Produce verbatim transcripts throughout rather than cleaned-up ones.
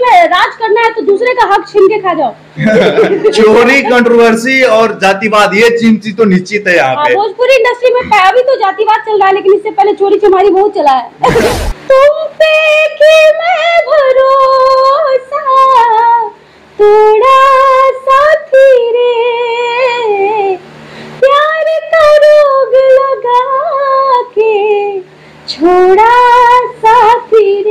है राज करना है तो दूसरे का हक छीन के खा जाओ। चोरी, कंट्रोवर्सी और जातिवाद, ये चीज तो निश्चित है यहाँ पे। भोजपुरी इंडस्ट्री में अभी तो जातिवाद चल रहा है, लेकिन इससे पहले चोरी चमारी बहुत चला है। तुम पे कि मैं भरोसा थोड़ा सा रे, प्यार का रोग लगा के छोड़ा साथी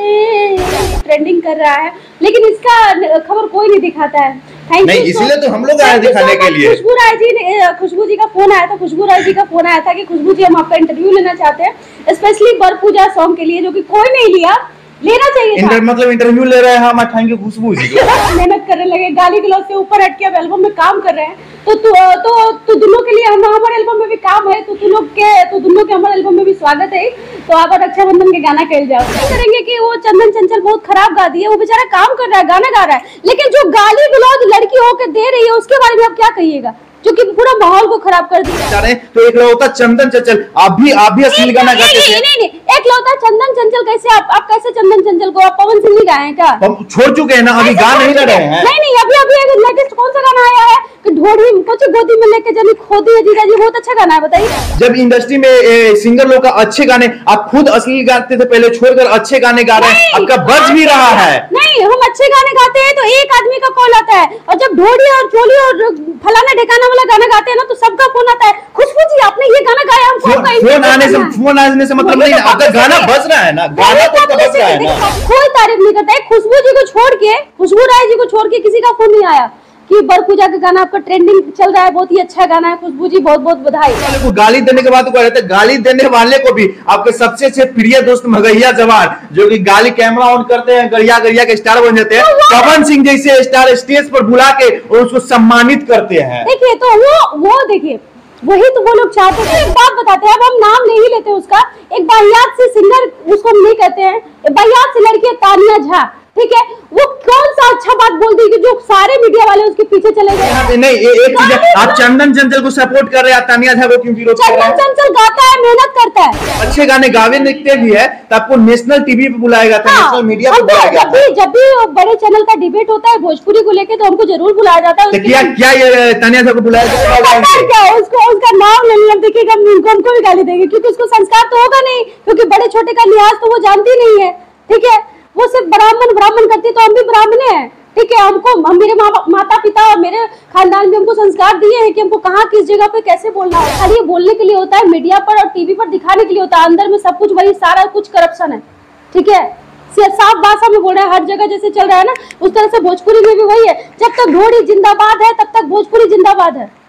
रे। ट्रेंडिंग कर रहा है, लेकिन इसका खबर कोई नहीं दिखाता है। थैंक नहीं, इसीलिए तो हम लोग आए दिखाने के लिए। खुशबू राय जी ने, खुशबू जी का फोन आया था खुशबू राय जी का फोन आया था कि खुशबू जी हम आपका इंटरव्यू लेना चाहते हैं, स्पेशली बर पूजा सॉन्ग के लिए, जो कि कोई नहीं लिया, लेना चाहिए था। इंटर, मतलब इंटरव्यू ले रहे हैं हम, थैंक यू खुशबू जी को। मेहनत करने लगे, गाली गलौज से ऊपर हट के अब एल्बम में काम कर रहे हैं, तो तु, तो तो दोनों के लिए हम हमारे एल्बम में भी काम है, तो तुम लोग के तो दोनों के हमारे एल्बम में भी स्वागत है। तो आप रक्षाबंधन के गाना कह जाओ करेंगे कि वो चंदन चंचल बहुत खराब गा दी है, वो बेचारा काम कर रहा है, गाना गा रहा है, लेकिन जो गाली गलौज लड़की होकर दे रही है उसके बारे में आप क्या कहिएगा, जो कि पूरा माहौल को खराब कर दिया। तो एक लौता चंदन चंचल, आप भी आप भी असली गाना गाते थे। नहीं नहीं नहीं, एक लौता चंदन चंचल कैसे आप आप कैसे चंदन चंचल को आप पवन सिंह ही गाए हैं क्या? हम छोड़ चुके हैं ना, अभी गा नहीं रहे हैं। नहीं नहीं, अभी अभी लेटेस्ट कौन सा गाना आया है कि ढोड़ी कुछ गोदी में लेके जली खोदी है जीजा जी, बहुत अच्छा गाना है, बताइए। जब इंडस्ट्री में ए, सिंगर लोग का अच्छे गाने, आप खुद असली गाते थे पहले, छोड़कर अच्छे गाने गा रहे हैं, आपका बज भी रहा है। नहीं, हम अच्छे गाने गाते हैं तो एक आदमी का कॉल आता है, और जब ढोड़ी और चोली और फलाना ढिकाना वाला गाना गाते हैं ना तो सबका फोन आता है, खुशबू जी आपने ये गाना गाया, हम फोन आने से फोन आने से मतलब नहीं, आपका गाना बज रहा है ना, गाना तो बज रहा है ना। कोई तारीफ नहीं करता है, खुशबू जी को छोड़ के, खुशबू राय जी को छोड़ के किसी का फोन नहीं आया कि बर पूजा का गाना आपका ट्रेंडिंग चल रहा है, बहुत ही अच्छा गाना है, खुशबू जी बहुत बहुत बधाई। को गाली देने के बाद कहते हैं, गाली देने वाले को भी आपके सबसे अच्छे प्रिय दोस्त मगहिया जवान, जो कि गाली कैमरा ऑन करते हैं, गरिया गरिया के स्टार बन जाते हैं, पवन सिंह जैसे स्टार स्टेज पर बुला के और उसको सम्मानित करते हैं। देखिए तो वो वो देखिए वही तो वो लोग चाहते हैं। एक बात बताते हैं, अब हम नाम नहीं लेते उसका, एक बाहियात से सिंगर उसको हम नहीं कहते हैं, बाहियात से लड़की है तानिया झा, ठीक है, वो कौन सा अच्छा बात बोल दी कि जो सारे मीडिया वाले उसके पीछे चले गए। नहीं, एक चीज, आप चंदन चंचल को सपोर्ट कर रहे हैं, तानिया झा को क्यों विरोध कर रहे हैं? चंदन चंचल गाता है, मेहनत करता है, अच्छे गाने गावे लिखते भी है, तो आपको नेशनल टीवी पे बुलाया गया था, नेशनल मीडिया पे बुलाया गया था। जब भी बड़े चैनल का डिबेट होता है भोजपुरी को लेके तो हमको जरूर बुलाया जाता है। क्या क्या ये तानिया झा को बुलाया क्या उसको उसका नाम ले लिया, देखिएगा हमको भी गाली देंगे, क्योंकि उसको संस्कार तो होगा नहीं, क्योंकि बड़े छोटे का लिहाज तो वो जानती नहीं है, ठीक है, वो सिर्फ ब्राह्मण ब्राह्मण करती, तो हम भी ब्राह्मण हैं, ठीक है, हमको हम मेरे माता पिता और मेरे खानदान में हमको संस्कार दिए हैं कि हमको कहाँ किस जगह पे कैसे बोलना है। खाली बोलने के लिए होता है, मीडिया पर और टीवी पर दिखाने के लिए होता है, अंदर में सब कुछ वही सारा कुछ करप्शन है, ठीक है, साफ भाषा में बोल रहा है, हर जगह जैसे चल रहा है ना उस तरह से भोजपुरी में भी वही है, जब तक ढोड़ी जिंदाबाद है तब तक भोजपुरी जिंदाबाद है।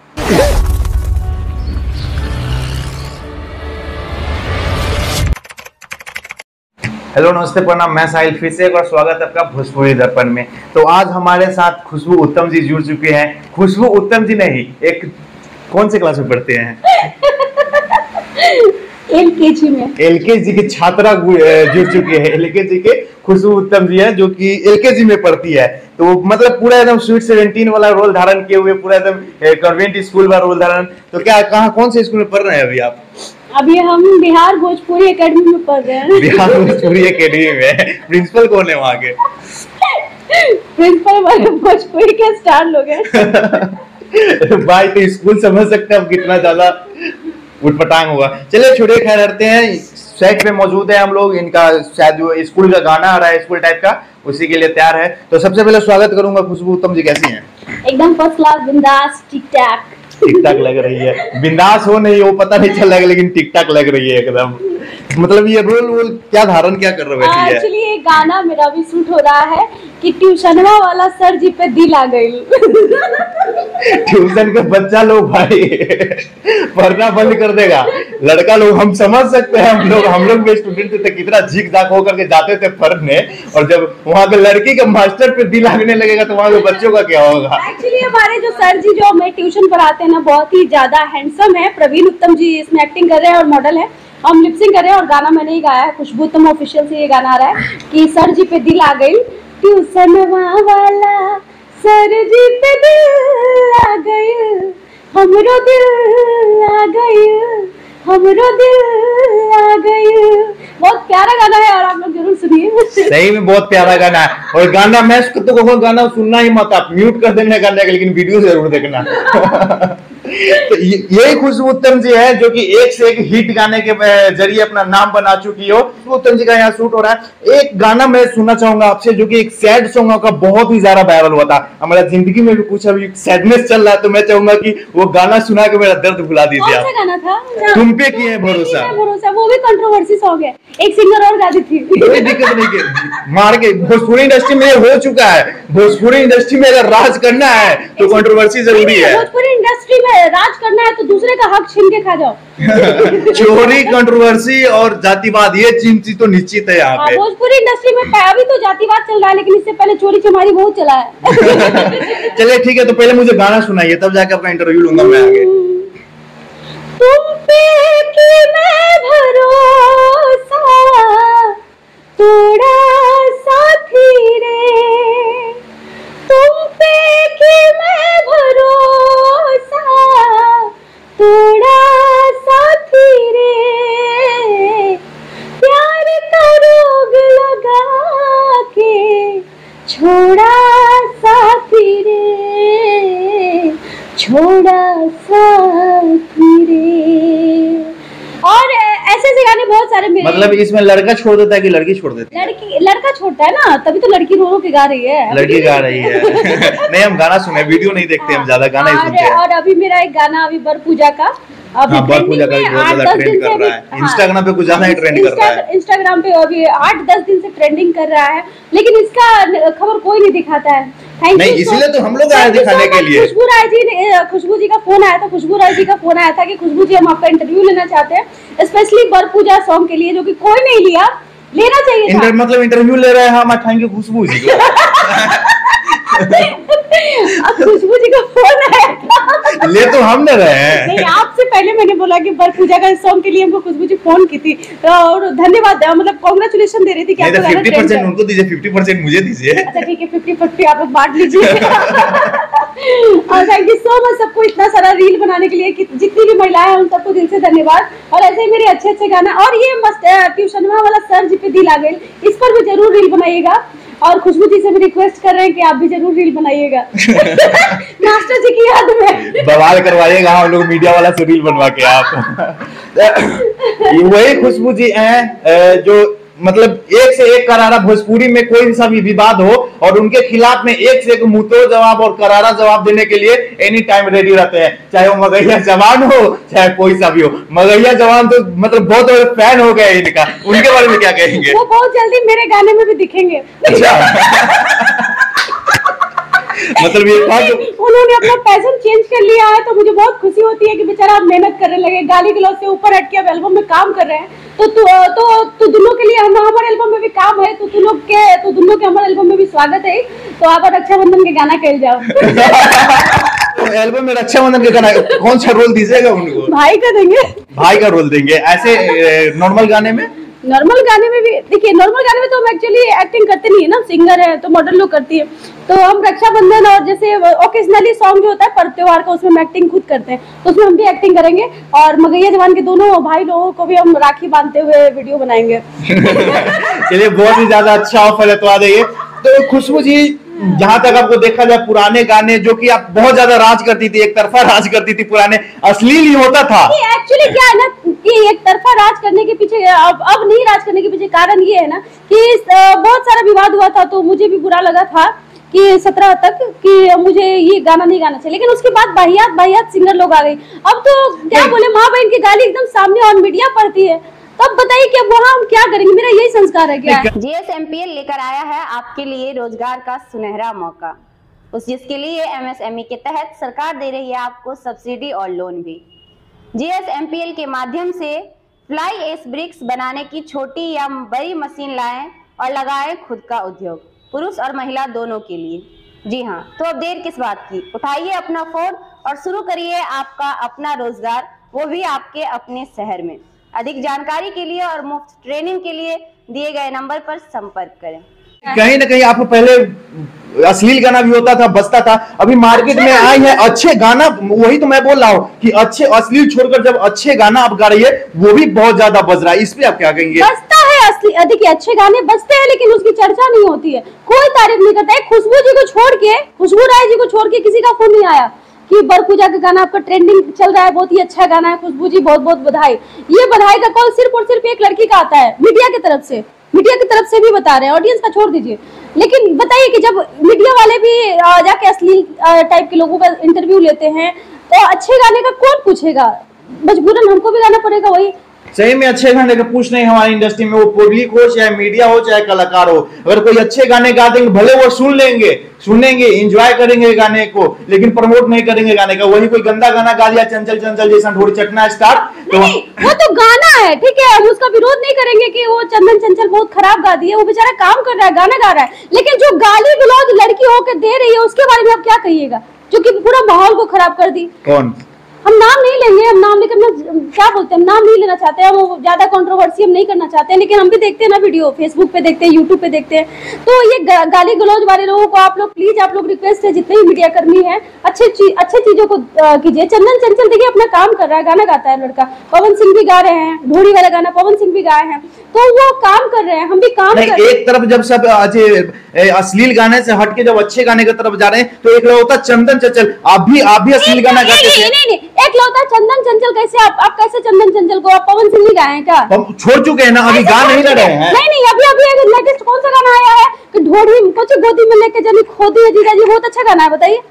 हेलो नमस्ते प्रणाम, मैं साहिल, फिर से एक बार स्वागत है आपका भोजपुरी दर्पण में। तो आज हमारे साथ खुशबू उत्तम जी जुड़ चुके हैं। खुशबू उत्तम जी नहीं, एक कौन से क्लास में पढ़ते हैं? एलकेजी में। एलकेजी की छात्रा जुड़ चुकी है। एलकेजी के खुशबू उत्तम जी है, जो कि एलकेजी में पढ़ती है। तो मतलब पूरा एकदम स्वीट सेवेंटीन वाला रोल धारण किए हुए, पूरा एकदम कॉन्वेंट स्कूल वाला रोल धारण। तो क्या कहाँ कौन से स्कूल में पढ़ रहे हैं अभी आप? अभी हम बिहार भोजपुरी एकेडमी में पढ़ रहे हैं। बिहार भोजपुरी एकेडमी में प्रिंसिपल कौन है वहाँ के? प्रिंसिपल वाले भोजपुरी के स्टार लोग हैं। भाई तो स्कूल समझ सकते हैं हम कितना ज्यादा उठपटांग होगा। चलिए छोड़े, खैर हटते हैं। सेट पे मौजूद है हम लोग, इनका शायद जो स्कूल का गाना आ रहा है स्कूल टाइप का, उसी के लिए तैयार है। तो सबसे पहले स्वागत करूंगा खुशबू उत्तम जी, कैसी हैं? एकदम फर्स्ट क्लास, बिंदास, ठीक ठाक। ठीक ठाक लग रही है, बिंदास हो नहीं वो पता नहीं चल रहा है, लेकिन ठीक ठाक लग रही है एकदम। मतलब ये रोल वोल क्या धारण क्या कर रहे हो? एक्चुअली ये गाना मेरा भी शूट हो रहा है कि ट्यूशनवा वाला सर जी पे दिल आ गई। ट्यूशन के बच्चा लोग भाई पढ़ना बंद कर देगा, लड़का लोग हम समझ सकते हैं। हम लोग हम लोग भी स्टूडेंट थे, कितना झिक झाक होकर के जाते थे पढ़ने, और जब वहाँ पे लड़की के मास्टर पे दिल लगने लगेगा तो वहाँ के बच्चों का क्या होगा? एक्चुअली हमारे जो सर जी जो हमें ट्यूशन पढ़ाते हैं ना, बहुत ही ज्यादा हैंडसम है। प्रवीण उत्तम जी इसमें एक्टिंग कर रहे हैं और मॉडल है। हम लिपसिंग कर रहे हैं और गाना मैंने ही गाया है, खुशबू उत्तम ऑफिशियल से ये गाना आ रहा है कि सर जी पे दिल आ गई, ट्यूशन वाला सर जी पे दिल आ गई, हमरो दिल आ गई, हमरो दिल आ गई। बहुत प्यारा गाना है और आप लोग जरूर सुनिए। सही में बहुत प्यारा गाना है। और गाना मैं तो कहूँ गाना सुनना ही मत, आप म्यूट कर देने गाने का, लेकिन वीडियो जरूर देखना। तो यही खुशबू उत्तम जी है जो कि एक से एक हिट गाने के जरिए अपना नाम बना चुकी हो। खुशबू उत्तम जी का यहाँ शूट हो रहा है। एक गाना मैं सुनना चाहूंगा आपसे जो कि एक सैड सॉन्ग का बहुत ही ज्यादा वायरल हुआ था। हमारा जिंदगी में भी कुछ अभी सैडनेस चल रहा है, तो मैं चाहूंगा कि वो गाना सुना के मेरा दर्द भुला दीजिए। कौन सा गाना था? तुम पे किए भरोसा। भरोसा वो भी कंट्रोवर्सी सॉन्ग है, एक सिंगर और गाती थी। कोई दिक्कत नहीं की मार के भोजपुरी इंडस्ट्री में हो चुका है। भोजपुरी इंडस्ट्री में अगर राज करना है तो कंट्रोवर्सी जरूरी है। भोजपुरी इंडस्ट्री में राज करना है तो दूसरे का हक छीन के खा जाओ। चोरी, कंट्रोवर्सी और जातिवाद, ये चीज तो निश्चित है यहाँ पे। भोजपुरी इंडस्ट्री में अभी तो जातिवाद चल रहा है, लेकिन इससे पहले चोरी चमारी बहुत चला है। चलिए ठीक है, तो पहले मुझे गाना सुनाइए, तब जाके आपका इंटरव्यू लूंगा मैं आगे। तुम पे कि मैं भरोसा तोड़ा साथी रे, तुम पे कि मैं भरोसा तोड़ा साथी रे, प्यार का रोग लगा के छोड़ा साथी रे, छोड़ा साथी रे। और ऐसे ऐसे गाने बहुत सारे मेरे। मतलब इसमें लड़का छोड़ देता है कि लड़की छोड़ देती है? लड़की लड़का छोड़ता है ना, तभी तो लड़की रो रो के गा रही है। लड़की गा रही है। नहीं, हम गाना सुने, वीडियो नहीं देखते, हम ज्यादा गाना ही सुनते हैं। और अभी मेरा एक गाना अभी बर पूजा का अभी हाँ, बर पूजा का भी बहुत ज्यादा ट्रेंड कर रहा है। इंस्टाग्राम पे कुछ ज्यादा ही ट्रेंड कर रहा है। इंस्टाग्राम पे अभी आठ दस दिन से ट्रेंडिंग कर रहा है, लेकिन इसका खबर कोई नहीं दिखाता है। नहीं, इसीलिए तो हम लोग आए दिखाने के लिए। खुशबू राय जी ने खुशबू जी का फोन आया था खुशबू राय जी का फोन आया था कि खुशबू जी हम आपका इंटरव्यू लेना चाहते हैं, स्पेशली बर पूजा सॉन्ग के लिए, जो कि कोई नहीं लिया, लेना चाहिए था। इंटर, मतलब इंटरव्यू ले रहे हैं हम, थैंक यू खुशबू जी को। खुशबू जी का फोन आया था। ले तो हम न रहे हैं। नहीं, आपसे पहले मैंने बोला कि बर पूजा का सॉन्ग के लिए हमको खुशबू जी फोन की थी, और धन्यवाद, मतलब कांग्रेचुलेशन दे रही थी कि आपको फिफ्टी परसेंट उनको दीजिए, फिफ्टी परसेंट मुझे दीजिए। अच्छा ठीक है, फिफ्टी फिफ्टी आप लोग बांट लीजिए। और थैंक यू सो मच सबको इतना सारा रील बनाने के लिए, कि जितनी भी महिलाएं हैं उन सबको दिल से धन्यवाद। और ऐसे ही मेरे अच्छे अच्छे गाना, और ये मस्त ट्यूशनवा वाला सर जी पे दिल आ गई, इस पर भी जरूर रील बनाइएगा। और खुशबू जी से भी रिक्वेस्ट कर रहे हैं कि आप भी जरूर रील बनाइएगा। मास्टर जी की याद में बवाल करवाइएगा हम लोग मीडिया वाला से रील बनवा के। आप वही खुशबू जी हैं जो मतलब एक से एक करारा भोजपुरी में कोई सा भी विवाद हो और उनके खिलाफ में एक से एक मुंहतोड़ जवाब और करारा जवाब देने के लिए एनी टाइम रेडी रहते हैं, चाहे वो मगैया जवान हो चाहे कोई सा भी हो। मगैया जवान तो मतलब बहुत बड़े फैन हो गए इनका, उनके बारे में क्या कहेंगे? वो बहुत जल्दी मेरे गाने में भी दिखेंगे। मतलब ये था कि उन्होंने अपना पैशन चेंज कर लिया है, तो मुझे बहुत खुशी होती है कि बेचारा आप मेहनत करने लगे, गाली गलौज से ऊपर हट के अब एल्बम में काम कर रहे हैं। तो तु, तो तो दोनों के लिए हम हमारे एल्बम में भी काम है, तो तुम लोग के तो दोनों के हमारे एल्बम में भी स्वागत है। तो आप रक्षाबंधन के गाना कह जाओ। तो एल्बम में रक्षाबंधन के गाना कौन सा रोल दीजिएगा उनको? भाई का देंगे। भाई का रोल देंगे। ऐसे नॉर्मल गाने में नॉर्मल गाने में भी देखिए, नॉर्मल गाने में तो हम एक्चुअली एक्टिंग करते नहीं है ना, सिंगर है तो मॉडल लोग करती है। तो हम रक्षाबंधन और जैसे ओकेजनली सॉन्ग जो होता है पर्व त्योहार का, उसमें हम एक्टिंग खुद करते हैं, तो उसमें हम भी एक्टिंग करेंगे। और मगैया जवान के दोनों भाई लोगों को भी हम राखी बांधते हुए वीडियो बनाएंगे। चलिए, बहुत ही ज्यादा अच्छा ऑफर है, तो आ जाइए। तो खुशबू जी, जहां तक आपको देखा जाए पुराने गाने जो कि आप बहुत ज्यादा राज करती थी, एक तरफा राज करती थी, पुराने अश्लील ही होता था। एक्चुअली क्या है ना कि एक तरफा राज करने के पीछे, अब अब नहीं राज करने के पीछे कारण ये है ना कि बहुत सारा विवाद हुआ था, तो मुझे भी बुरा लगा था कि सत्रह तक कि मुझे ये गाना नहीं गाना चाहिए, लेकिन उसके बाद बाहियात बाहियात सिंगर लोग आ गए। अब तो क्या बोले, माँ बहन की गाली एकदम सामने ऑन मीडिया पड़ती है, तब बताइए कि वहाँ हम क्या करेंगे? मेरा यही संस्कार है। क्या जीएसएमपीएल लेकर आया है आपके लिए रोजगार का सुनहरा मौका, उस जिसके लिए एमएसएमई के तहत सरकार दे रही है आपको सब्सिडी और लोन भी। जीएसएमपीएल के माध्यम से फ्लाई एश ब्रिक्स बनाने की छोटी या बड़ी मशीन लाएं और लगाएं खुद का उद्योग, पुरुष और महिला दोनों के लिए। जी हाँ, तो अब देर किस बात की, उठाइए अपना फोन और शुरू करिए आपका अपना रोजगार, वो भी आपके अपने शहर में। अधिक जानकारी के लिए और मुफ्त ट्रेनिंग के लिए दिए गए नंबर पर संपर्क करें। कहीं ना कहीं आप पहले अश्लील गाना भी होता था, बजता था। अभी मार्केट में आए हैं अच्छे गाना, वही तो मैं बोल रहा हूँ कि अच्छे अश्लील छोड़कर जब अच्छे गाना आप गा रही है वो भी बहुत ज्यादा बज रहा है, इस पे आप क्या कहेंगे? बजता है असली, देखिए अच्छे गाने बजते हैं लेकिन उसकी चर्चा नहीं होती है, कोई तारीफ नहीं करता है। खुशबू जी को छोड़ के, खुशबू राय जी को छोड़ के किसी का फोन नहीं आया कि बर पूजा का गाना आपका ट्रेंडिंग चल रहा है, बहुत ही अच्छा गाना है, खुशबू जी बहुत बहुत बधाई। ये बधाई का कॉल सिर्फ और सिर्फ एक लड़की का आता है, मीडिया की तरफ से, मीडिया की तरफ से भी बता रहे हैं, ऑडियंस का छोड़ दीजिए। लेकिन बताइए कि जब मीडिया वाले भी जाके अश्लील टाइप के लोगों का इंटरव्यू लेते हैं तो अच्छे गाने का कौन पूछेगा? मजबूरन हमको भी गाना पड़ेगा। वही सही में अच्छे गाने का पूछ नहीं हमारी इंडस्ट्री में, वो पब्लिक हो चाहे मीडिया हो चाहे कलाकार हो, अगर कोई अच्छे गाने गा देंगे भले वो सुन लेंगे, सुनेंगे, एंजॉय करेंगे गाने को, लेकिन प्रमोट नहीं करेंगे गाने का। वही कोई गंदा गाना गा दिया चंचल चंचल जैसा ढोल चटना स्टार्ट, तो नहीं, वो तो गाना है, ठीक है, हम उसका विरोध नहीं करेंगे कि वो चंदन चंचल बहुत खराब गा दिए, वो बेचारा काम कर रहा है, गाना गा रहा है, लेकिन जो गाली गलौज लड़की होकर दे रही है उसके बारे में आप क्या कहिएगा, जो कि पूरा माहौल को खराब कर दी। कौन? हम नाम नहीं लेंगे, हम नाम लेकर क्या बोलते हैं, नाम नहीं लेना चाहते हैं, वो ज्यादा कंट्रोवर्सी हम नहीं करना चाहते हैं, लेकिन हम भी देखते हैं ना वीडियो, फेसबुक पे देखते हैं, यूट्यूब पे देखते हैं। तो ये गाली गलौज वाले लोगों को आप लोग प्लीज, आप लोग रिक्वेस्ट है, जितने भी मीडिया कर्मी है, अच्छे चीज अच्छे चीजों को कीजिए। चंदन चंचल देखिए अपना काम कर रहा है, गाना गाता है लड़का, पवन सिंह भी गा रहे हैं, ढोड़ी वाला गाना पवन सिंह भी गाए हैं, तो वो काम कर रहे हैं, हम भी काम कर रहे हैं। एक तरफ जब सब अश्लील गाने से हटके जब अच्छे गाने की तरफ जा रहे हैं तो एक होता चंदन चंचल, आप भी आप भी अश्लील गाना गाते थे। नहीं नहीं, एक लौता चंदन चंचल कैसे आप आप कैसे चंदन चंचल को आप पवन सिंह भी गाए हैं क्या? हम छोड़ चुके हैं ना, अभी गा नहीं रहे हैं। नहीं नहीं, अभी अभी लेटेस्ट कौन सा गाना आया है कि ढोड़ी कुछ गोदी में लेके जनी खोदी है जीजा जी, बहुत अच्छा गाना है, बताइए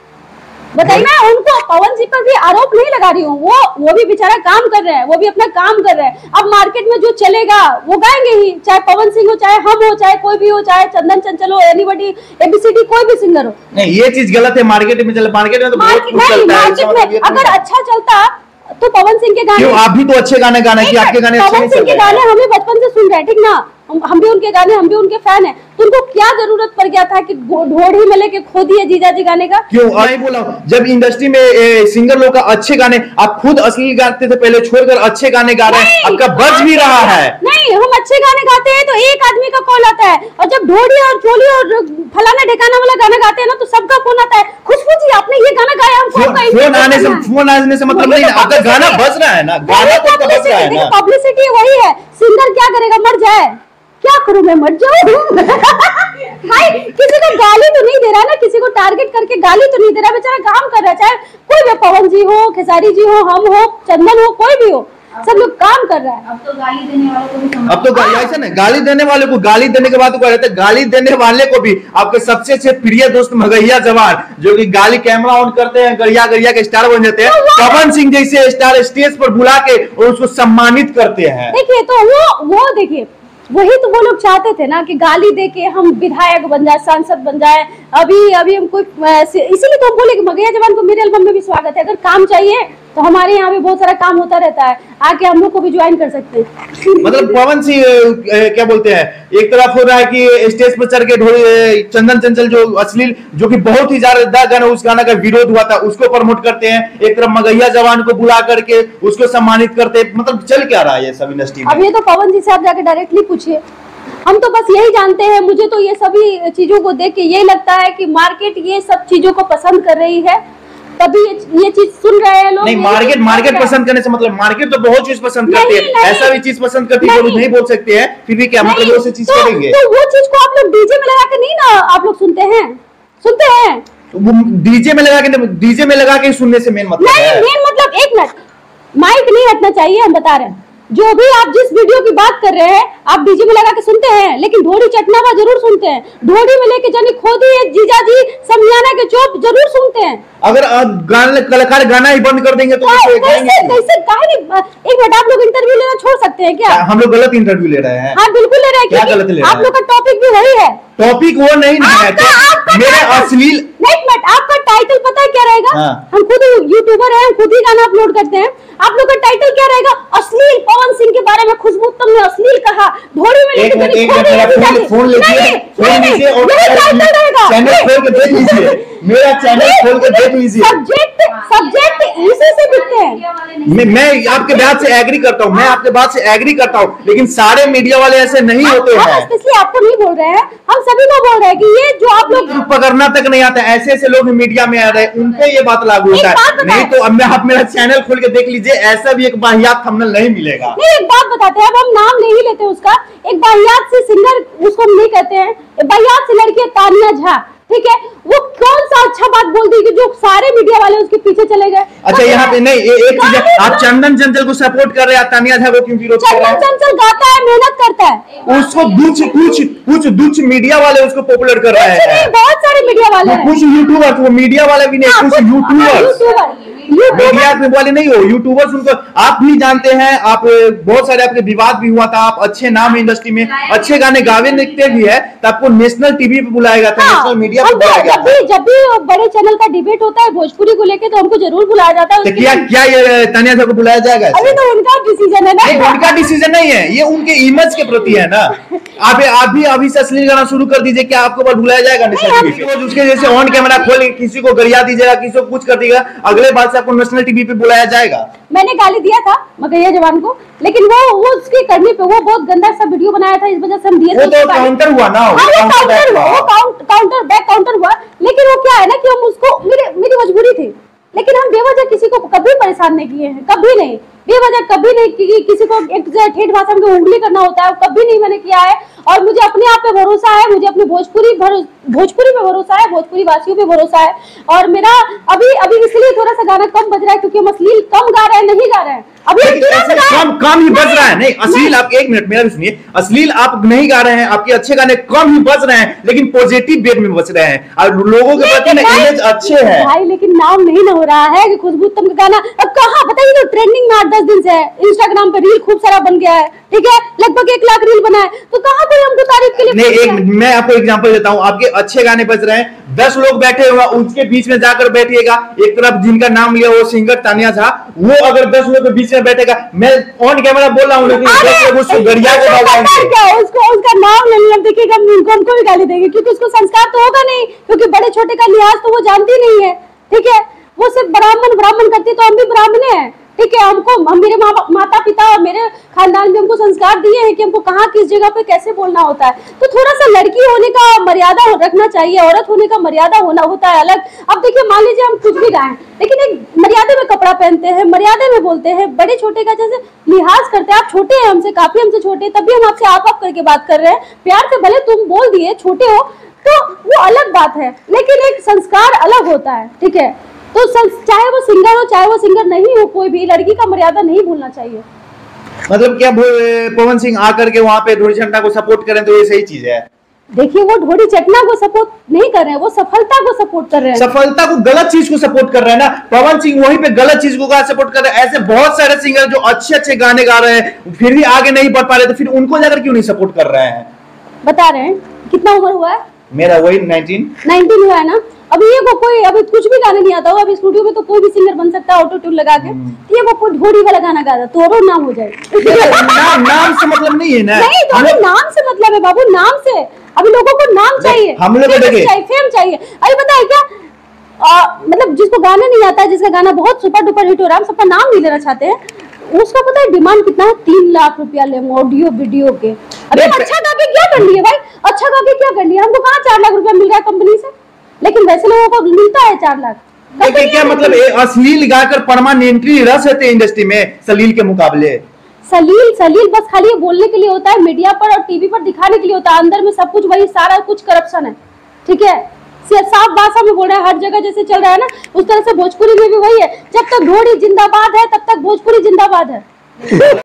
बताइए। मैं उनको पवन जी पर भी आरोप नहीं लगा रही हूँ, वो वो भी बेचारा काम कर रहे हैं, वो भी अपना काम कर रहे हैं। अब मार्केट में जो चलेगा वो गाएंगे ही, चाहे पवन सिंह हो, चाहे हम हो, चाहे कोई भी हो, चाहे चंदन चंचल हो, एनीबॉडी, एबीसीडी, कोई भी सिंगर हो। नहीं, ये चीज गलत है। मार्केट में चल मार्केट में तो बहुत कुछ नहीं, चलता है, मार्केट में अगर अच्छा चलता तो पवन सिंह के गाने, क्यों आप भी तो अच्छे गाने गाने की, आपके गाने अच्छे नहीं चल रहे हैं। पवन सिंह के गाने हमें बचपन से सुन रहे हैं, ठीक ना, हम भी उनके गाने, हम भी उनके फैन हैं, तो उनको क्या जरूरत पड़ गया था कि ढोड़ी में लेके खो दिए जीजा जी गाने का? क्यों नहीं बोला, जब इंडस्ट्री में ए, सिंगर लोग का अच्छे गाने, आप खुद अश्लील गाते थे पहले, छोड़कर अच्छे गाने गा रहे हैं, आपका बज भी रहा है। नहीं, हम अच्छे गाने गाते हैं तो एक आदमी का कॉल आता है, और जब ढोड़ी और चोली और फलाना ढिकाना वाला गाना गाते हैं ना तो सबका फोन आता है, खुशबू जी आपने ये गाना गाया, हमको फोन आने से फोन आने से मतलब नहीं, आपका गाना बज रहा है ना, गाना तो बज रहा है ना। पब्लिसिटी वही है, सिंगर क्या करेगा, मर जाए, क्या करूं मैं, मर जाऊं। भाई किसी को गाली तो नहीं दे रहा ना, किसी को टारगेट करके गाली तो नहीं दे रहा, बेचारा काम कर रहा है, चाहे कोई भी, पवन जी हो, खेसारी जी हो, हम हो, चंदन हो, कोई भी हो, सब लोग काम कर रहा है। अब तो गाली देने वालों को भी, अब तो ऐसा नहीं, गाली देने वाले को गाली देने के बाद कहते हैं, गाली देने वाले को भी आपके सबसे अच्छे प्रिय दोस्त मगहिया जवान, जो कि गाली कैमरा ऑन करते हैं, गरिया गरिया के स्टार बन जाते हैं, पवन सिंह जैसे स्टार स्टेज पर बुला के और उसको सम्मानित करते हैं। देखिए तो वो वो देखिए वही तो वो लोग चाहते थे ना कि गाली दे के हम विधायक बन जाए, सांसद बन जाए। अभी अभी हम कोई, इसीलिए तो हम बोले कि मगहिया जवान को मेरे एल्बम में भी स्वागत है, अगर काम चाहिए तो हमारे यहाँ भी बहुत सारा काम होता रहता है, आके हम लोग को भी ज्वाइन कर सकते हैं। मतलब पवन सिंह क्या बोलते हैं, एक तरफ हो रहा है कि स्टेज पर चढ़ के ढोली चंदन चंचल जो अश्लील, जो कि बहुत ही ज्यादा गाना, उस गाना का विरोध हुआ था, उसको प्रमोट करते हैं, एक तरफ मगहिया जवान को बुला करके उसको सम्मानित करते हैं, मतलब चल क्या रहा है ये सब इंडस्ट्री में? अब ये तो पवन जी से आप जाके डायरेक्टली पूछिए, हम तो बस यही जानते हैं। मुझे तो ये सभी चीजों को देख के यही लगता है कि मार्केट ये सब चीजों को पसंद कर रही है, तभी ये, ये चीज सुन रहे हैं लोग। नहीं, मार्केट मार्केट पसंद करने से मतलब, मार्केट तो बहुत चीज पसंद करती है, ऐसा भी चीज पसंद करती है जो नहीं बोल सकते हैं, फिर भी क्या मतलब वो चीज करेंगे। तो वो चीज को आप लोग डीजे में लगा के नहीं ना आप लोग सुनते हैं, सुनते हैं वो डीजे में लगा के, डीजे में लगा के सुनने से मेन मतलब नहीं, मेन मतलब एक मिनट, माइक नहीं हटना चाहिए, हम बता रहे हैं, जो भी आप जिस वीडियो की बात कर रहे हैं आप डीजे में लगा के सुनते हैं, लेकिन ढोड़ी चटनावा जरूर सुनते हैं, ढोड़ी में लेके जानी खोदी है जीजा जी समियाना के चोप जरूर सुनते हैं। अगर गाने कलाकार गाना ही बंद कर देंगे तो कैसे कैसे काहे नहीं? एक मिनट, आप लोग इंटरव्यू लेना छोड़ सकते हैं क्या? हम लोग गलत इंटरव्यू ले रहे हैं। हाँ बिल्कुल ले रहे हैं, क्या गलत ले रहे हैं? आप लोग का टॉपिक भी वही है। टॉपिक वो नहीं है, मेरे अश्लील, एक मिनट, आपका टाइटल पता है क्या रहेगा? हाँ। हम खुद यूट्यूबर हैं, हम खुद ही गाना अपलोड करते हैं, आप लोग का टाइटल क्या रहेगा? अश्लील पवन सिंह के बारे में खुशबू तुमने अश्लील कहा, ढोड़ी में लेके चली खोदी, फोन लीजिए, फोन लीजिए और चैनल खोल के देख लीजिए, मेरा चैनल खोल के देख लीजिए। सब्जेक्ट सब्जेक्ट इसी से दिखते हैं। मैं मैं आपके बात से एग्री करता हूँ, मैं आपके बात से एग्री करता हूँ, लेकिन सारे मीडिया वाले ऐसे नहीं होते हैं। इसलिए आपको नहीं बोल रहे हैं, हम सभी को बोल रहे हैं कि ये जो आप लोग पकड़ना तक नहीं आता, ऐसे ऐसे लोग मीडिया में आ रहे हैं, उनपे ये बात लागू होता है। नहीं तो अब मैं आप मेरा चैनल खोल के देख लीजिए, ऐसा भी एक वाहियात थंबनेल नहीं मिलेगा। नहीं, एक बात बताते हैं, अब हम नाम नहीं लेते उसका, एक वाहियात से सिंगर उसको हम नहीं कहते हैं, वाहियात से लड़की है तानिया झा, ठीक है, वो कौन सा अच्छा बात बोल दी कि जो सारे मीडिया वाले उसके पीछे चले गए। अच्छा यहाँ पे नहीं, ए, एक चीज है, आप चंदन चंचल को सपोर्ट कर रहे हैं, तानिया झा को क्यों विरोध कर रहे हैं? चंदन चंचल गाता है, मेहनत करता है, उसको कुछ कुछ कुछ कुछ मीडिया वाले उसको पॉपुलर कर रहे हैं, बहुत सारे मीडिया वाले, कुछ यूट्यूबर, वो मीडिया वाले भी नहीं, कुछ यूट्यूबर, मीडिया वाले नहीं हो, यूट्यूबर्स उनको आप भी जानते हैं, आप बहुत सारे आपके विवाद भी हुआ था, आप अच्छे नाम इंडस्ट्री में, अच्छे गाने गावे लिखते भी है, तो आपको नेशनल टीवी पे बुलाया गया था, नेशनल मीडिया पे बुलाया गया था। जब भी बड़े चैनल का डिबेट होता है भोजपुरी को लेके तो हमको जरूर बुलाया जाता है। तो क्या क्या ये तानिया झा को बुलाया जाएगा? अभी तो उनका डिसीजन है ना। नहीं, उनका डिसीजन नहीं है, ये उनके इमेज के प्रति है ना। आप आप भी अभी से अश्लील गाना शुरू कर दीजिए, क्या आपको बुलाया जाएगा नेशनल टीवी पे? उसके जैसे ऑन कैमरा खोल किसी को गरिया दीजिएगा, किसी को कुछ कर दीजिएगा, अगले बार से आपको नेशनल टीवी पे बुलाया जाएगा। मैंने गाली दिया था मगैया जवान को, लेकिन वो वो उसके करने पे वो बहुत गंदा सा वीडियो बनाया था, इस वजह से हम दिए थे। वो तो काउंटर हुआ ना, हाँ, वो काउंटर हुआ, वो काउंटर बैक काउंटर हुआ, लेकिन वो क्या है ना कि हम उसको, मेरी मेरी मजबूरी थी, लेकिन हम बेवजह किसी को कभी परेशान नहीं किए हैं, कभी नहीं, बेवजह कभी नहीं कि किसी को एक ठेठ भाषा में उंगली करना होता है, कभी नहीं मैंने किया है। और मुझे अपने आप पे भरोसा है, मुझे अपनी भोजपुरी भोजपुरी पे भरोसा है, भोजपुरी वासियों पे भरोसा है। और मेरा अभी अभी इसलिए थोड़ा सा गाना कम बज रहा है क्योंकि हम अश्लील कम गा रहे हैं, नहीं गा रहे हैं अभी, कम कम ही बज रहा है। नहीं, अश्लील आप एक मिनट मेरा भी सुनिए, अश्लील आप नहीं गा रहे हैं, आपके अच्छे गाने कम ही बज रहे हैं, लेकिन पॉजिटिव वेट में बज रहे हैं और लोगों के प्रति ना इमेज अच्छे हैं भाई। लेकिन नाम नहीं ना हो रहा है कि खुशबू उत्तम का गाना अब कहाँ बताइए, तो ट्रेंडिंग में आठ दस दिन से है, इंस्टाग्राम पे रील खूब सारा बन गया है, ठीक है, लगभग एक लाख रील बना है, तो कहाँ कोई हमको तारीफ के लिए? नहीं, एक मैं आपको एग्जांपल देता हूँ, आपके अच्छे गाने बज रहे हैं, दस लोग बैठे हुए, उसके बीच में जाकर बैठिएगा, एक तरफ जिनका नाम लिया वो सिंगर तानिया झा, वो अगर दस लोग के बीच में बैठेगा, मैं ऑन कैमरा बोल रहा हूँ, लेकिन दस लोग उसको गरिया के डालेंगे, क्या उसको उसका नाम ले लिया, देखिएगा हमको भी गाली देंगे, क्योंकि उसको संस्कार तो होगा नहीं, क्योंकि बड़े छोटे का लिहाज तो वो जानती नहीं है, ठीक है, वो सिर्फ ब्राह्मण ब्राह्मण करती, तो हम भी ब्राह्मण हैं, ठीक है, हमको हम मेरे मा, माता पिता और मेरे खानदान में हमको संस्कार दिए हैं कि हमको कहाँ किस जगह पे कैसे बोलना होता है। तो थोड़ा सा लड़की होने का मर्यादा रखना चाहिए, औरत होने का मर्यादा होना होता है अलग। अब देखिए, मान लीजिए हम कुछ भी गाएं, लेकिन एक मर्यादा में कपड़ा पहनते हैं, मर्यादा में बोलते हैं, बड़े छोटे का जैसे लिहाज करते हैं। आप छोटे हैं हमसे, काफी हमसे छोटे, तभी हम आपसे आप आप करके बात कर रहे हैं, प्यार से भले तुम बोल दिए छोटे हो, तो वो अलग बात है, लेकिन एक संस्कार अलग होता है, ठीक है। तो चाहे वो सिंगर हो चाहे वो सिंगर नहीं हो, कोई भी लड़की का मर्यादा नहीं भूलना चाहिए। मतलब क्या पवन सिंह आकर के वहाँ पे ढोरी चटना को सपोर्ट करें तो ये सही चीज है? देखिए, वो ढोरी चटना को सपोर्ट नहीं कर रहे हैं, वो सफलता को सपोर्ट कर रहे हैं। सफलता को, गलत चीज को सपोर्ट कर रहे हैं ना। पवन सिंह वहीं पे गलत चीज को सपोर्ट कर रहे हैं। ऐसे बहुत सारे सिंगर जो अच्छे अच्छे गाने गा रहे हैं फिर भी आगे नहीं बढ़ पा रहे, तो फिर उनको जाकर क्यों नहीं सपोर्ट कर रहे हैं? बता रहे हैं कितना उम्र हुआ है? मेरा वही नाइनटीन नाइनटीन हुआ है ना। अभी ये को कोई अभी कुछ भी गाना नहीं आता हो, अभी स्टूडियो में तो कोई भी सिंगर बन सकता है ऑटो ट्यून लगा के, ये वो कोई ढोरी वाला गाना गा रहा तो और नाम हो जाए। नाम नाम से मतलब नहीं है ना। नहीं, तो अभी नाम से मतलब है बाबू, नाम से अभी लोगों को नाम चाहिए, हम लोग चाहिए, फेम चाहिए। अरे पता है क्या, आ, मतलब जिसको गाना नहीं आता है, जिसका गाना बहुत सुपर डुपर हिट हो रहा है, हम सबका नाम नहीं लेना चाहते हैं, उसका पता है डिमांड कितना है? तीन लाख रुपया ले ऑडियो वीडियो के। अरे अच्छा गा के क्या कर लिया भाई, अच्छा गा के क्या कर लिया? हमको कहाँ चार लाख रुपया मिल रहा है कंपनी से, लेकिन वैसे लोगों को मिलता है चार लाख। क्या, क्या मतलब अश्लील गाकर परमानेंटली रह सकते हैं इंडस्ट्री में सलील के मुकाबले? सलील सलील बस खाली बोलने के लिए होता है, मीडिया पर और टीवी पर दिखाने के लिए होता है, अंदर में सब कुछ वही सारा कुछ करप्शन है, ठीक है। साफ भाषा में बोल रहा है, हर जगह जैसे चल रहा है ना उस तरह से भोजपुरी में भी वही है। जब तक ढोरी जिंदाबाद है तब तक भोजपुरी जिंदाबाद है।